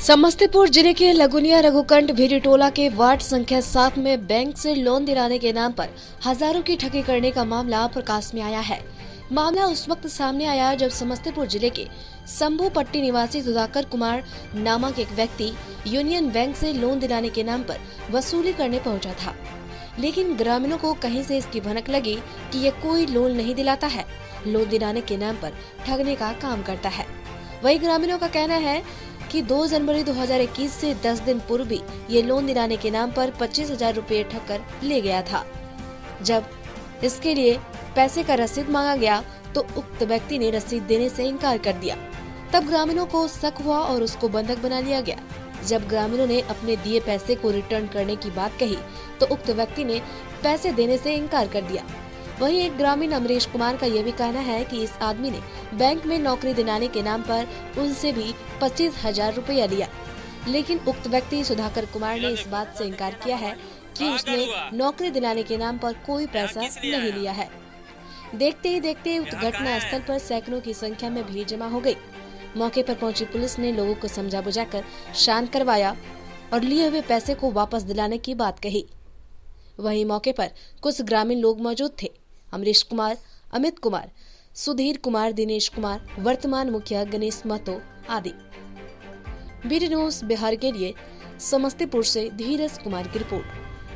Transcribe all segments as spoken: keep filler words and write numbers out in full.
समस्तीपुर जिले के लगुनिया रघुकंठ भीरीटोला के वार्ड संख्या सात में बैंक से लोन दिलाने के नाम पर हजारों की ठगी करने का मामला प्रकाश में आया है। मामला उस वक्त सामने आया जब समस्तीपुर जिले के शंभू पट्टी निवासी सुधाकर कुमार नामक एक व्यक्ति यूनियन बैंक से लोन दिलाने के नाम पर वसूली करने पहुंचा था, लेकिन ग्रामीणों को कहीं से इसकी भनक लगी कि ये कोई लोन नहीं दिलाता है, लोन दिलाने के नाम पर ठगने का काम करता है। वही ग्रामीणों का कहना है कि दो जनवरी दो हज़ार इक्कीस से दस दिन पूर्व भी ये लोन दिलाने के नाम पर पच्चीस हजार रूपए ठग कर ले गया था। जब इसके लिए पैसे का रसीद मांगा गया तो उक्त व्यक्ति ने रसीद देने से इनकार कर दिया। तब ग्रामीणों को शक हुआ और उसको बंधक बना लिया गया। जब ग्रामीणों ने अपने दिए पैसे को रिटर्न करने की बात कही तो उक्त व्यक्ति ने पैसे देने से इनकार कर दिया। वहीं एक ग्रामीण अमरीश कुमार का यह भी कहना है कि इस आदमी ने बैंक में नौकरी दिलाने के नाम पर उनसे भी पच्चीस हजार रूपया लिया, लेकिन उक्त व्यक्ति सुधाकर कुमार ने इस बात से इनकार किया है कि उसने नौकरी दिलाने के नाम पर कोई पैसा नहीं लिया है। देखते ही देखते उक्त घटना स्थल पर सैकड़ों की संख्या में भीड़ जमा हो गयी। मौके पर पहुंची पुलिस ने लोगों को समझा बुझाकर शांत करवाया और लिए हुए पैसे को वापस दिलाने की बात कही। वहीं मौके पर कुछ ग्रामीण लोग मौजूद थे। अमरीश कुमार, अमित कुमार, सुधीर कुमार, दिनेश कुमार, वर्तमान मुखिया गणेश महतो आदि। बीडी न्यूज बिहार के लिए समस्तीपुर से धीरज कुमार की रिपोर्ट।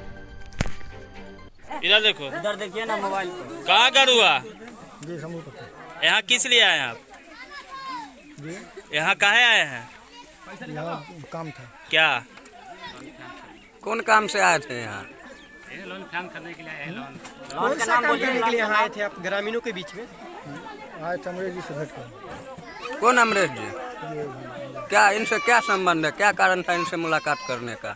इधर देखो, इधर देखिए ना मोबाइल पर। कहाँ कर हुआ? जी समूह यहाँ किस लिए आए हैं आप? यहाँ काहे आए हैं? यहाँ काम था। क्या कौन काम से आए थे यहाँ? लोन काम करने के लिए आए। लोन लोन का नाम बोलने के लिए यहाँ आए थे आप ग्रामीणों के बीच में? आए थे अमरेश जी से भेंट कर। कौन अमरेश जी? क्या इनसे क्या संबंध है, क्या कारण था इनसे मुलाकात करने का?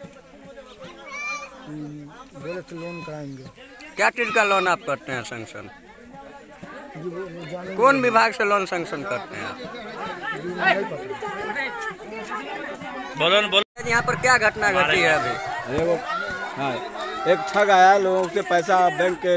बोले तो लोन कराएंगे। क्या चीज का लोन आप करते हैं सैंक्शन? कौन विभाग से लोन सैंक्शन करते हैं आप? बोलो बोलो। यहाँ पर क्या घटना घटी है अभी? अरे वो हाँ, एक ठग आया, लोगों से पैसा बैंक के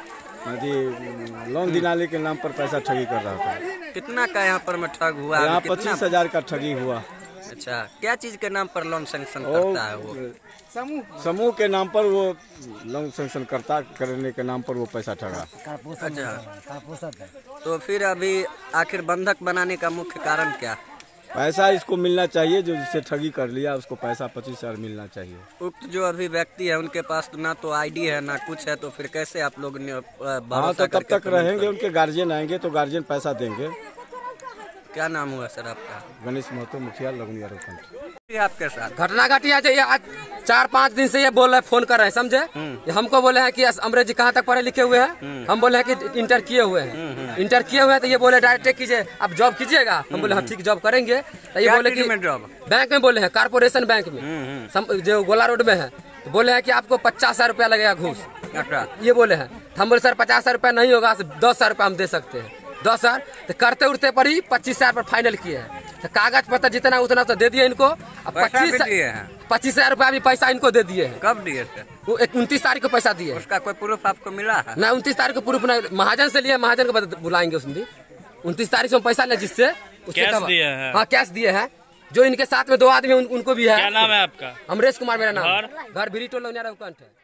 लोन दिलाने के नाम पर पैसा ठगी कर रहा था। कितना का यहाँ पर में ठग हुआ? यहाँ पच्चीस हजार का ठगी हुआ। अच्छा, क्या चीज के नाम पर लोन सैंक्शन करता है वो? समूह समूह के नाम पर वो लोन सैंक्शन करता करने के नाम पर वो पैसा ठगा। अच्छा, तो फिर अभी आखिर बंधक बनाने का मुख्य कारण क्या? पैसा इसको मिलना चाहिए, जो जिससे ठगी कर लिया उसको पैसा पच्चीस हजार मिलना चाहिए। उक्त जो अभी व्यक्ति है उनके पास ना तो आईडी है ना कुछ है, तो फिर कैसे आप लोग ने हाँ, तो कब तक रहेंगे? उनके गार्जियन आएंगे तो गार्जियन पैसा देंगे। क्या नाम हुआ सर आपका? गणेश महतो, मुखिया लगुनिया रघुकंठ। आपके साथ घटना घटी है। ये आज चार पाँच दिन से ये बोल रहे, फोन कर रहे हैं, समझे? ये हमको बोले हैं कि अमरेश जी कहाँ तक पढ़े लिखे हुए हैं? हम बोले हैं कि इंटर किए हुए हैं। इंटर किए हुए हैं तो ये बोले डायरेक्ट कीजिए, आप जॉब कीजिएगा। हम बोले हाँ ठीक जॉब करेंगे। तो ये बोले कि जॉब बैंक में, बोले हैं कारपोरेशन बैंक में जो गोला रोड में है। तो बोले हैं कि आपको पचास हजार रुपया लगेगा घूस। ये बोले हैं। हम बोले सर पचास हजार रुपया नहीं होगा, दस हजार रुपया हम दे सकते हैं। दस हजार तो करते उड़ते पर ही पच्चीस हजार पर फाइनल किए हैं। तो कागज पत्र जितना उतना तो दे दिए इनको। पच्चीस पच्चीस हजार रुपया भी पैसा इनको दे दिए हैं। कब दिए थे? वो एक उनतीस तारीख को पैसा दिए। उसका कोई प्रूफ आपको मिला है? ना, उनतीस तारीख को प्रूफ नहीं, महाजन से लिए, महाजन को बुलाएंगे उस दिन। उनतीस तारीख से हम पैसा ले जिससे कैश दिए हैं। हाँ कैश दिए हैं। जो इनके साथ में दो आदमी उन, उनको भी है। क्या नाम है आपका? अमरेश कुमार मेरा नाम। घर भीरीटोला रघुकंठ है।